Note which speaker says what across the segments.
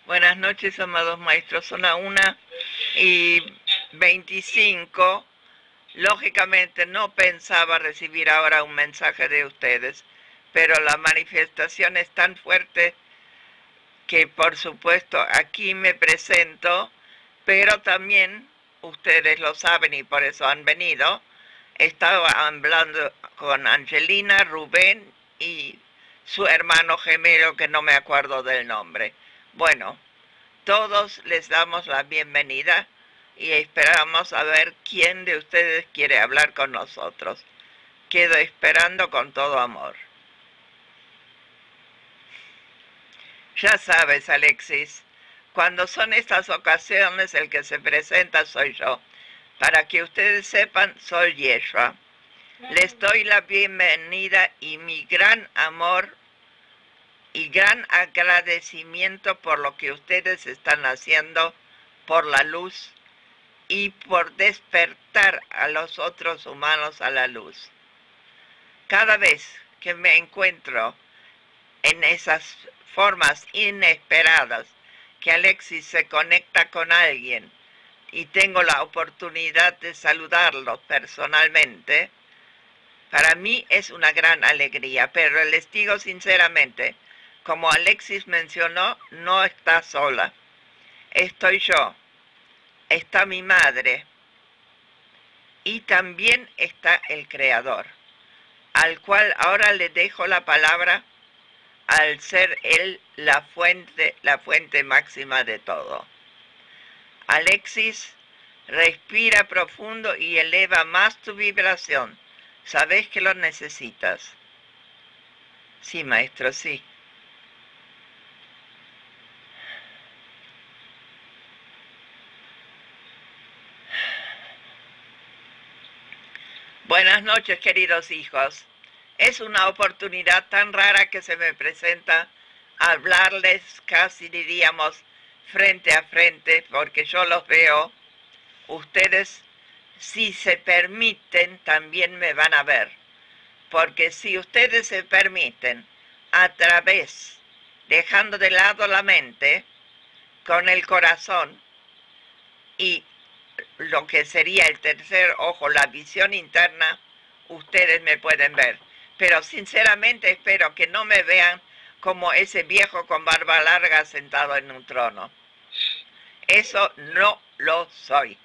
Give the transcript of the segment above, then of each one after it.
Speaker 1: Buenas noches, amados maestros. Son la 1:25. Lógicamente no pensaba recibir ahora un mensaje de ustedes, pero la manifestación es tan fuerte que por supuesto aquí me presento, pero también ustedes lo saben y por eso han venido. Estaba hablando con Angelina, Rubén y su hermano gemelo que no me acuerdo del nombre. Bueno, todos les damos la bienvenida y esperamos a ver quién de ustedes quiere hablar con nosotros. Quedo esperando con todo amor. Ya sabes, Alexis, cuando son estas ocasiones el que se presenta soy yo. Para que ustedes sepan, soy Yeshua. Les doy la bienvenida y mi gran amor y gran agradecimiento por lo que ustedes están haciendo por la luz y por despertar a los otros humanos a la luz. Cada vez que me encuentro en esas formas inesperadas, que Alexis se conecta con alguien y tengo la oportunidad de saludarlos personalmente, para mí es una gran alegría, pero les digo sinceramente, como Alexis mencionó, no está sola. Estoy yo, está mi madre y también está el Creador, al cual ahora le dejo la palabra al ser Él la fuente máxima de todo. Alexis, respira profundo y eleva más tu vibración. Sabes que lo necesitas. Sí, maestro, sí. Buenas noches, queridos hijos. Es una oportunidad tan rara que se me presenta hablarles, casi diríamos, frente a frente, porque yo los veo. Ustedes, si se permiten, también me van a ver. Porque si ustedes se permiten, a través, dejando de lado la mente, con el corazón y lo que sería el tercer ojo, la visión interna, ustedes me pueden ver. Pero sinceramente espero que no me vean como ese viejo con barba larga sentado en un trono. Eso no lo soy.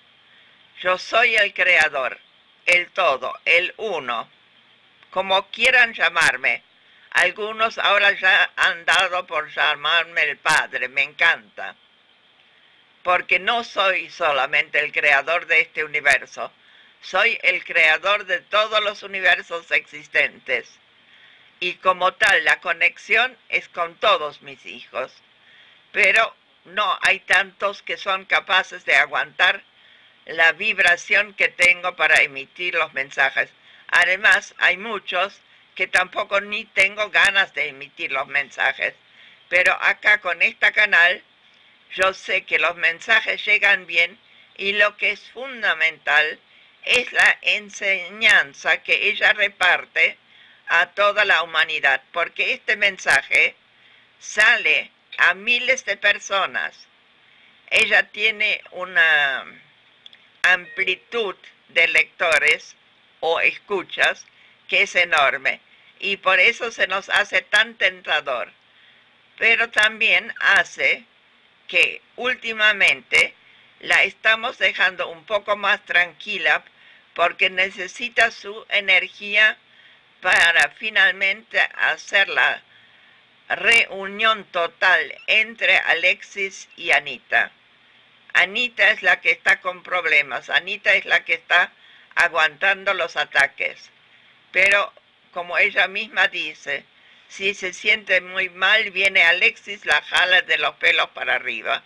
Speaker 1: Yo soy el creador, el todo, el uno, como quieran llamarme. Algunos ahora ya han dado por llamarme el Padre, me encanta. Porque no soy solamente el creador de este universo, soy el creador de todos los universos existentes. Y como tal, la conexión es con todos mis hijos. Pero no hay tantos que son capaces de aguantar la vibración que tengo para emitir los mensajes. Además, hay muchos que tampoco ni tengo ganas de emitir los mensajes. Pero acá con este canal, yo sé que los mensajes llegan bien y lo que es fundamental es la enseñanza que ella reparte a toda la humanidad, porque este mensaje sale a miles de personas. Ella tiene una amplitud de lectores o escuchas que es enorme y por eso se nos hace tan tentador, pero también hace que últimamente la estamos dejando un poco más tranquila porque necesita su energía para finalmente hacer la reunión total entre Alexis y Anita. Anita es la que está con problemas, Anita es la que está aguantando los ataques. Pero, como ella misma dice, si se siente muy mal, viene Alexis, la jala de los pelos para arriba.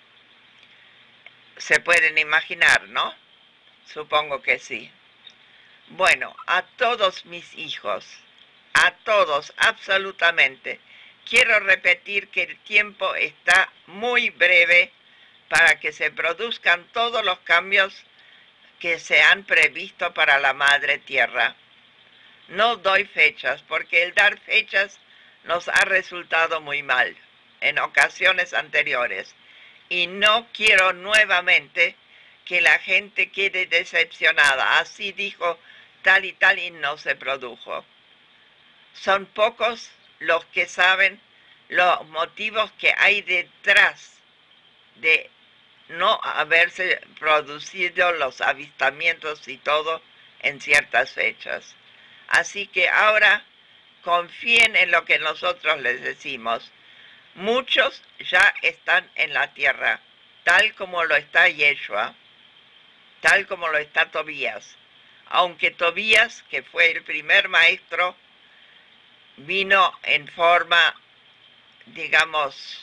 Speaker 1: Se pueden imaginar, ¿no? Supongo que sí. Bueno, a todos mis hijos, a todos, absolutamente, quiero repetir que el tiempo está muy breve para que se produzcan todos los cambios que se han previsto para la Madre Tierra. No doy fechas, porque el dar fechas nos ha resultado muy mal. en ocasiones anteriores y no quiero nuevamente que la gente quede decepcionada. Así dijo tal y no se produjo. Son pocos los que saben los motivos que hay detrás de no haberse producido los avistamientos y todo en ciertas fechas. Así que ahora confíen en lo que nosotros les decimos. Muchos ya están en la tierra, tal como lo está Yeshua, tal como lo está Tobías. Aunque Tobías, que fue el primer maestro, vino en forma, digamos,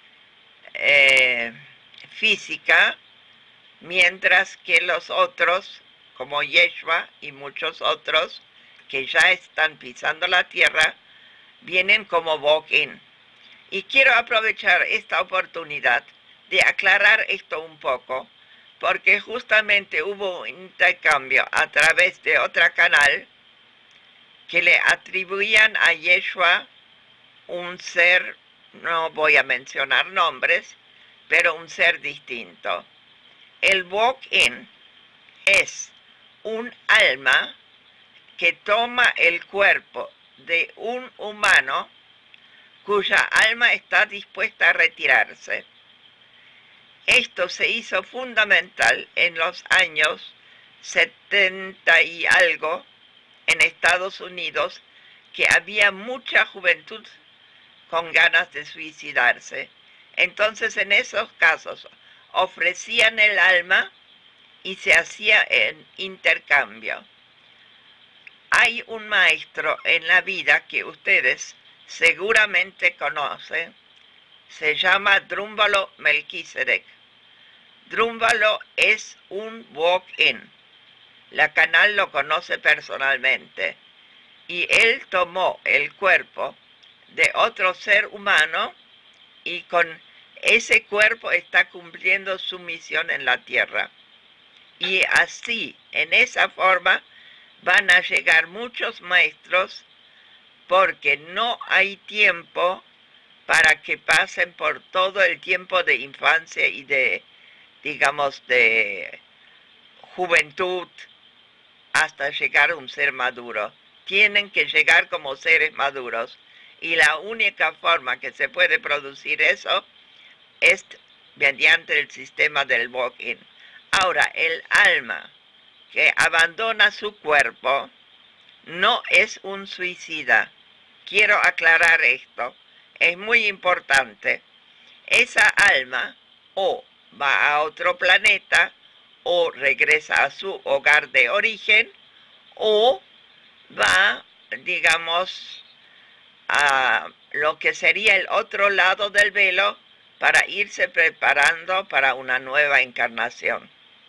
Speaker 1: física, mientras que los otros, como Yeshua y muchos otros, que ya están pisando la tierra, vienen como walk-in. Y quiero aprovechar esta oportunidad de aclarar esto un poco, porque justamente hubo un intercambio a través de otro canal que le atribuían a Yeshua un ser, no voy a mencionar nombres, pero un ser distinto. El walk-in es un alma que toma el cuerpo de un humano cuya alma está dispuesta a retirarse. Esto se hizo fundamental en los años 70 y algo en Estados Unidos, que había mucha juventud con ganas de suicidarse. Entonces, en esos casos, ofrecían el alma y se hacía en intercambio. Hay un maestro en la vida que ustedes seguramente conocen, se llama Drúmbalo Melquisedec. Drúmbalo es un walk-in. La canal lo conoce personalmente. Y él tomó el cuerpo de otro ser humano y con ese cuerpo está cumpliendo su misión en la tierra. Y así, en esa forma, van a llegar muchos maestros porque no hay tiempo para que pasen por todo el tiempo de infancia y de, digamos, de juventud hasta llegar a un ser maduro. Tienen que llegar como seres maduros. Y la única forma que se puede producir eso es mediante el sistema del walk-in. Ahora, el alma que abandona su cuerpo no es un suicida. Quiero aclarar esto. Es muy importante. Esa alma o va a otro planeta o regresa a su hogar de origen o va, digamos, a lo que sería el otro lado del velo para irse preparando para una nueva encarnación.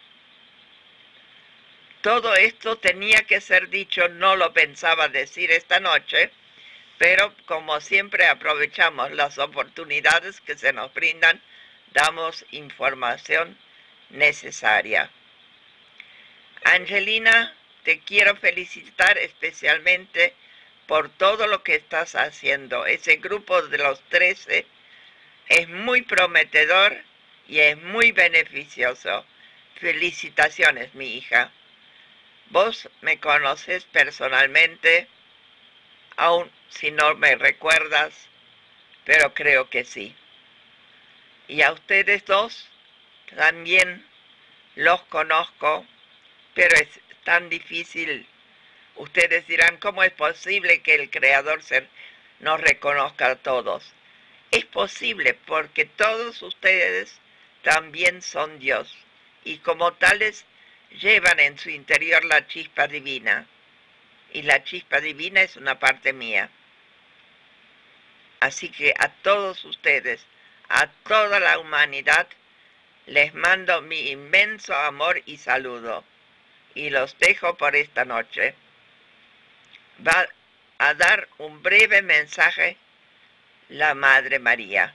Speaker 1: Todo esto tenía que ser dicho, no lo pensaba decir esta noche, pero como siempre aprovechamos las oportunidades que se nos brindan, damos información necesaria. Angelina, te quiero felicitar especialmente por todo lo que estás haciendo. Ese grupo de los 13 es muy prometedor y es muy beneficioso. Felicitaciones, mi hija. Vos me conoces personalmente, aun si no me recuerdas, pero creo que sí. Y a ustedes dos también los conozco, pero es tan difícil. Ustedes dirán, ¿cómo es posible que el Creador nos reconozca a todos? Es posible porque todos ustedes también son Dios y como tales llevan en su interior la chispa divina. Y la chispa divina es una parte mía. Así que a todos ustedes, a toda la humanidad, les mando mi inmenso amor y saludo. Y los dejo por esta noche. Va a dar un breve mensaje la Madre María.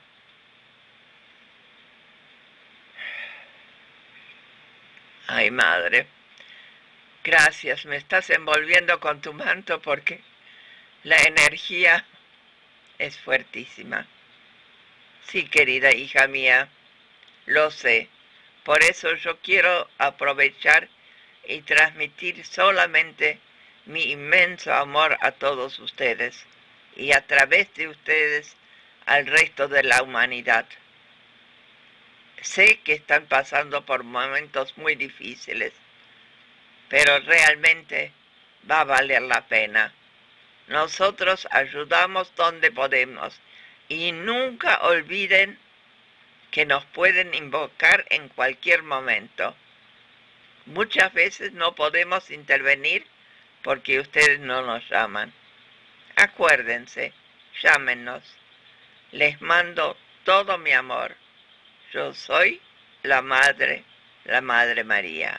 Speaker 1: Ay, Madre, gracias, me estás envolviendo con tu manto porque la energía es fuertísima. Sí, querida hija mía, lo sé. Por eso yo quiero aprovechar y transmitir solamente mi inmenso amor a todos ustedes y a través de ustedes al resto de la humanidad. Sé que están pasando por momentos muy difíciles, pero realmente va a valer la pena. Nosotros ayudamos donde podemos y nunca olviden que nos pueden invocar en cualquier momento. Muchas veces no podemos intervenir porque ustedes no nos llaman. Acuérdense, llámenos. Les mando todo mi amor. Yo soy la Madre María.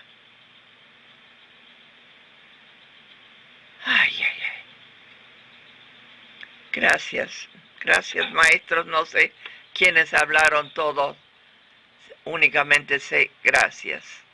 Speaker 1: Ay, ay, ay. Gracias maestros. No sé quiénes hablaron todos. Únicamente sé gracias.